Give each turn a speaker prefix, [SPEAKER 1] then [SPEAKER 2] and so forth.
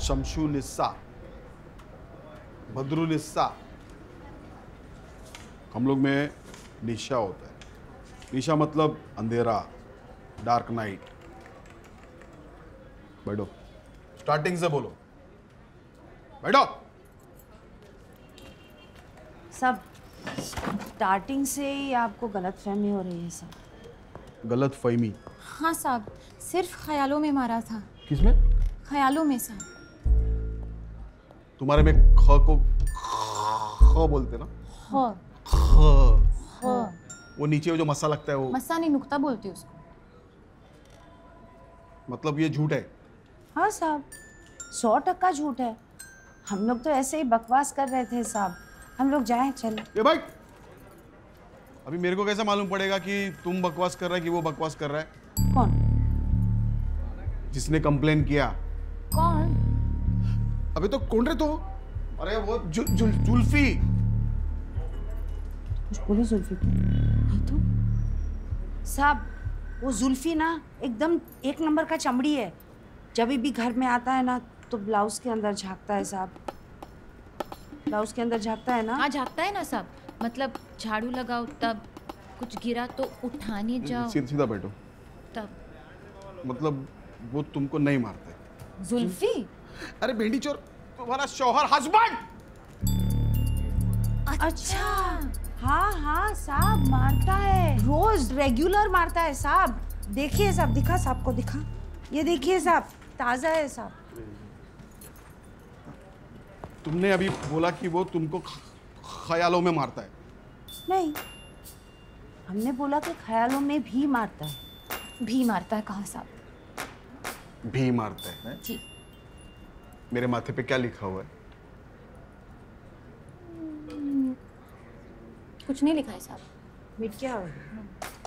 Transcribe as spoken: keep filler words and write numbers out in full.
[SPEAKER 1] शमशू निस्सा, बद्रू निस्सा। हम लोग में निशा होता है। निशा मतलब अंधेरा, डार्क नाइट। बैठो, स्टार्टिंग से बोलो। बैठो।
[SPEAKER 2] सब स्टार्टिंग से ही आपको गलतफहमी हो रही है सब।
[SPEAKER 1] गलत फहमी?
[SPEAKER 3] हाँ साहब, सिर्फ ख्यालों में मारा था।
[SPEAKER 1] किसमें?
[SPEAKER 3] ख्यालों में साहब।
[SPEAKER 1] तुम्हारे में ख को ख बोलते ना?
[SPEAKER 3] हाँ।
[SPEAKER 1] ख।
[SPEAKER 3] हाँ।
[SPEAKER 1] वो नीचे जो मस्सा लगता है वो?
[SPEAKER 3] मस्सा नहीं, नुक्ता बोलती उसको।
[SPEAKER 1] मतलब ये झूठ है?
[SPEAKER 2] हाँ साहब, सौ टक्का झूठ है। हम लोग तो ऐसे ही बकवास कर रहे थे साहब। हम लोग जाएं, चलो।
[SPEAKER 1] ये भाई, अभी मेरे को कैसे मालूम पड़ेगा कि तुम बकवास कर रहा है कि वो बकवास कर रहा है?
[SPEAKER 2] कौन?
[SPEAKER 1] जिसने कंप्लेन किया।
[SPEAKER 3] कौन?
[SPEAKER 1] अबे तो कौन रे तो? अरे वो जु, जु, जुल्फी।
[SPEAKER 2] कुछ बोली जुल्फी को? तो साहब, वो जुल्फी ना एकदम एक नंबर का चमड़ी है। जब भी घर में आता है ना तो ब्लाउज के अंदर झांकता है साहब। ब्लाउज के अंदर झांकता है ना?
[SPEAKER 3] हाँ झांकता है ना साहब। मतलब झाड़ू लगाओ तब, कुछ गिरा तो उठाने जाओ
[SPEAKER 1] सीधा सीधा बैठो।
[SPEAKER 3] तब।
[SPEAKER 1] मतलब वो तुमको नहीं मारते?
[SPEAKER 3] जुल्फी?
[SPEAKER 1] अरे भेंडी चोर, तुम्हारा शौहर, हस्बैंड।
[SPEAKER 2] अच्छा, हाँ हाँ साहब, मारता है रोज, रेगुलर मारता है साहब। देखिए साहब, दिखा साहब को, दिखा। ये देखिए साहब, ताजा है साहब।
[SPEAKER 1] तुमने अभी बोला कि वो तुमको ख्यालों में मारता है।
[SPEAKER 2] नहीं, हमने बोला कि ख्यालों में भी मारता है।
[SPEAKER 3] भी मारता है कहा साहब?
[SPEAKER 1] भी मारता है?
[SPEAKER 3] जी।
[SPEAKER 1] मेरे माथे पे क्या लिखा हुआ है?
[SPEAKER 3] कुछ नहीं लिखा है साहब।
[SPEAKER 2] मिट क्या हो?